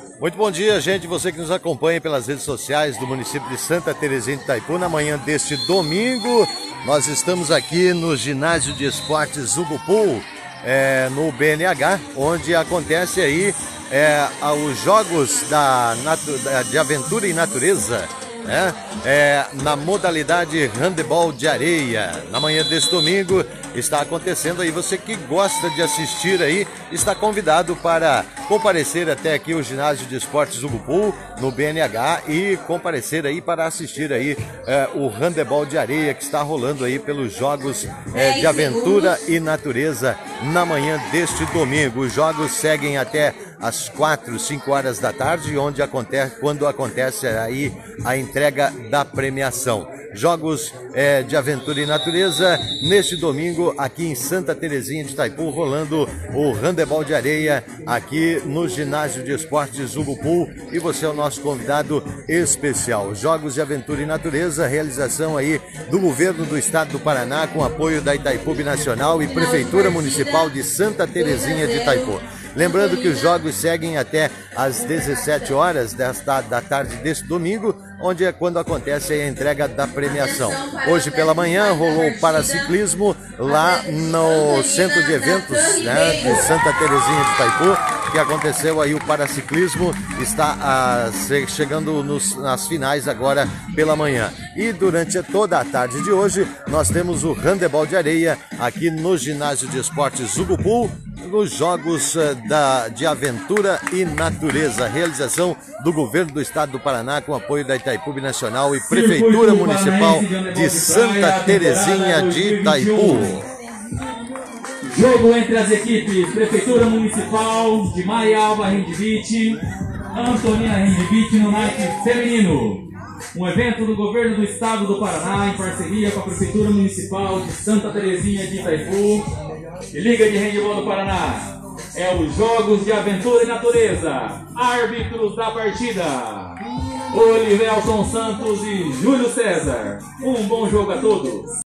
Muito bom dia, gente, você que nos acompanha pelas redes sociais do município de Santa Terezinha de Itaipu. Na manhã deste domingo, nós estamos aqui no Ginásio de Esportes Urubu, no BNH, onde acontece aí os jogos de aventura e natureza, na modalidade handebol de areia. Na manhã deste domingo está acontecendo aí. Você que gosta de assistir aí, está convidado para comparecer até aqui o Ginásio de Esportes Urubu, no BNH, e comparecer aí para assistir aí o handebol de areia que está rolando aí pelos jogos de aventura e natureza na manhã deste domingo. Os jogos seguem até às 4, 5 horas da tarde, quando acontece aí a entrega da premiação. Jogos de aventura e natureza neste domingo aqui em Santa Terezinha de Itaipu, rolando o handebol de areia aqui no Ginásio de Esportes Urubu, e você é o nosso convidado especial. Jogos de aventura e natureza, realização aí do Governo do Estado do Paraná, com apoio da Itaipu Binacional e Prefeitura Municipal de Santa Terezinha de Itaipu. Lembrando que os jogos seguem até às 17 horas da tarde deste domingo, onde é quando acontece a entrega da premiação. Hoje pela manhã rolou o paraciclismo lá no centro de eventos de Santa Terezinha de Itaipu, que aconteceu aí o paraciclismo, está chegando nas finais agora pela manhã. E durante toda a tarde de hoje nós temos o handebol de areia aqui no Ginásio de Esportes Urubu, nos jogos de aventura e natureza, realização do Governo do Estado do Paraná, com apoio da Itaipu Binacional e Prefeitura Municipal de Santa Terezinha de Itaipu. Jogo entre as equipes Prefeitura Municipal de Marialva Rendivite, Antonina Rendivite no naipe feminino. Um evento do Governo do Estado do Paraná em parceria com a Prefeitura Municipal de Santa Terezinha de Itaipu e Liga de Handebol do Paraná. É os Jogos de Aventura e Natureza. Árbitros da partida: Olivelson Santos e Júlio César. Um bom jogo a todos.